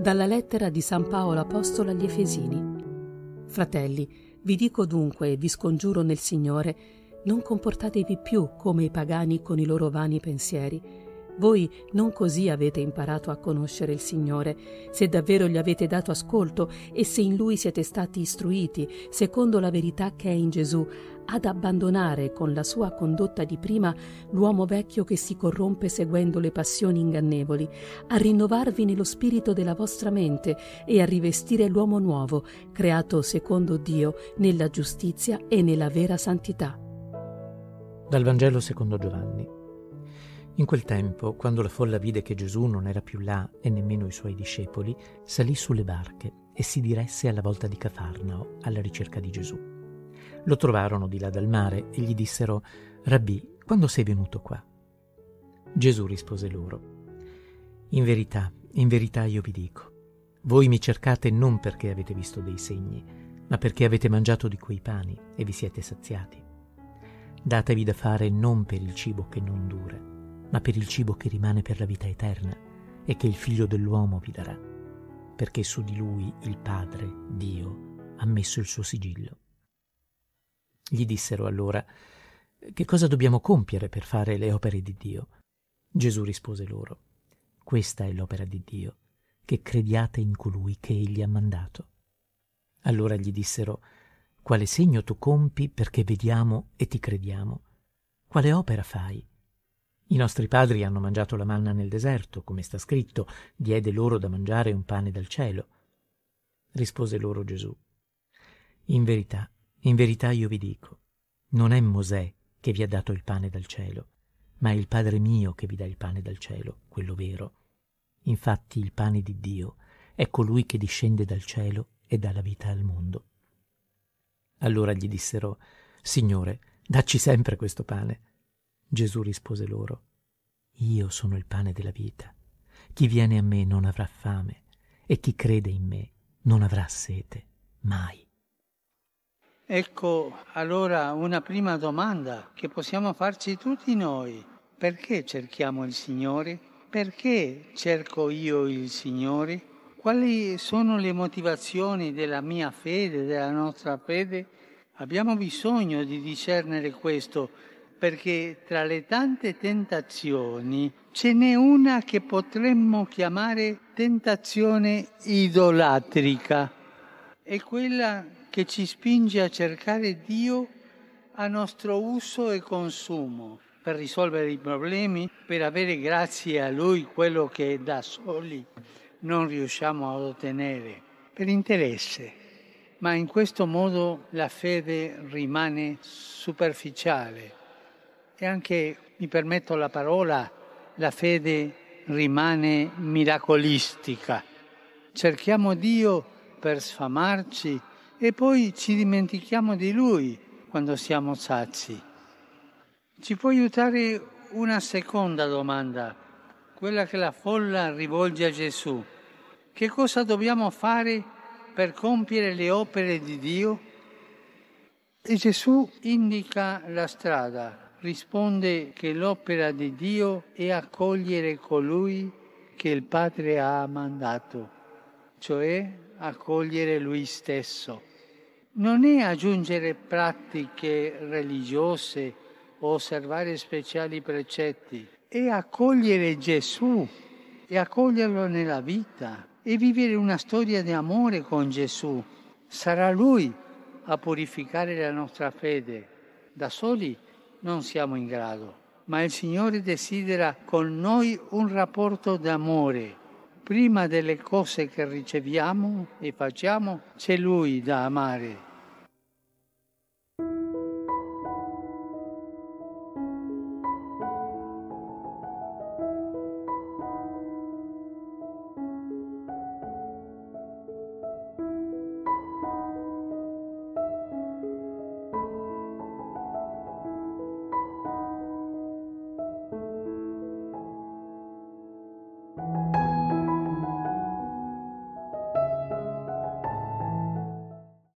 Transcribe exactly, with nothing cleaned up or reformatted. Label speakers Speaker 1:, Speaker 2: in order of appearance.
Speaker 1: Dalla lettera di San Paolo Apostolo agli Efesini. Fratelli, vi dico dunque e vi scongiuro nel Signore, non comportatevi più come i pagani con i loro vani pensieri. Voi non così avete imparato a conoscere il Signore, se davvero gli avete dato ascolto e se in Lui siete stati istruiti, secondo la verità che è in Gesù, ad abbandonare con la sua condotta di prima l'uomo vecchio che si corrompe seguendo le passioni ingannevoli, a rinnovarvi nello spirito della vostra mente e a rivestire l'uomo nuovo, creato secondo Dio nella giustizia e nella vera santità.
Speaker 2: Dal Vangelo secondo Giovanni. In quel tempo, quando la folla vide che Gesù non era più là e nemmeno i suoi discepoli, salì sulle barche e si diresse alla volta di Cafarnao alla ricerca di Gesù. Lo trovarono di là dal mare e gli dissero: «Rabbì, quando sei venuto qua?» Gesù rispose loro: «In verità, in verità io vi dico, voi mi cercate non perché avete visto dei segni, ma perché avete mangiato di quei pani e vi siete saziati. Datevi da fare non per il cibo che non dura, ma per il cibo che rimane per la vita eterna e che il Figlio dell'uomo vi darà, perché su di lui il Padre, Dio, ha messo il suo sigillo». Gli dissero allora: «Che cosa dobbiamo compiere per fare le opere di Dio?» Gesù rispose loro: «Questa è l'opera di Dio, che crediate in colui che egli ha mandato». Allora gli dissero: «Quale segno tu compi perché vediamo e ti crediamo? Quale opera fai? I nostri padri hanno mangiato la manna nel deserto, come sta scritto, diede loro da mangiare un pane dal cielo». Rispose loro Gesù: «In verità, in verità io vi dico, non è Mosè che vi ha dato il pane dal cielo, ma è il Padre mio che vi dà il pane dal cielo, quello vero. Infatti il pane di Dio è colui che discende dal cielo e dà la vita al mondo». Allora gli dissero: «Signore, dacci sempre questo pane». Gesù rispose loro: «Io sono il pane della vita. Chi viene a me non avrà fame, e chi crede in me non avrà sete, mai».
Speaker 3: Ecco allora una prima domanda che possiamo farci tutti noi. Perché cerchiamo il Signore? Perché cerco io il Signore? Quali sono le motivazioni della mia fede, della nostra fede? Abbiamo bisogno di discernere questo, perché tra le tante tentazioni ce n'è una che potremmo chiamare tentazione idolatrica. È quella che ci spinge a cercare Dio a nostro uso e consumo, per risolvere i problemi, per avere grazie a Lui quello che da soli non riusciamo ad ottenere, per interesse. Ma in questo modo la fede rimane superficiale. E anche, mi permetto la parola, la fede rimane miracolistica. Cerchiamo Dio per sfamarci e poi ci dimentichiamo di Lui quando siamo sazi. Ci può aiutare una seconda domanda, quella che la folla rivolge a Gesù. Che cosa dobbiamo fare per compiere le opere di Dio? E Gesù indica la strada. Risponde che l'opera di Dio è accogliere colui che il Padre ha mandato, cioè accogliere Lui stesso. Non è aggiungere pratiche religiose o osservare speciali precetti, è accogliere Gesù e accoglierlo nella vita e vivere una storia di amore con Gesù. Sarà Lui a purificare la nostra fede. Da soli non siamo in grado, ma il Signore desidera con noi un rapporto d'amore. Prima delle cose che riceviamo e facciamo, c'è Lui da amare.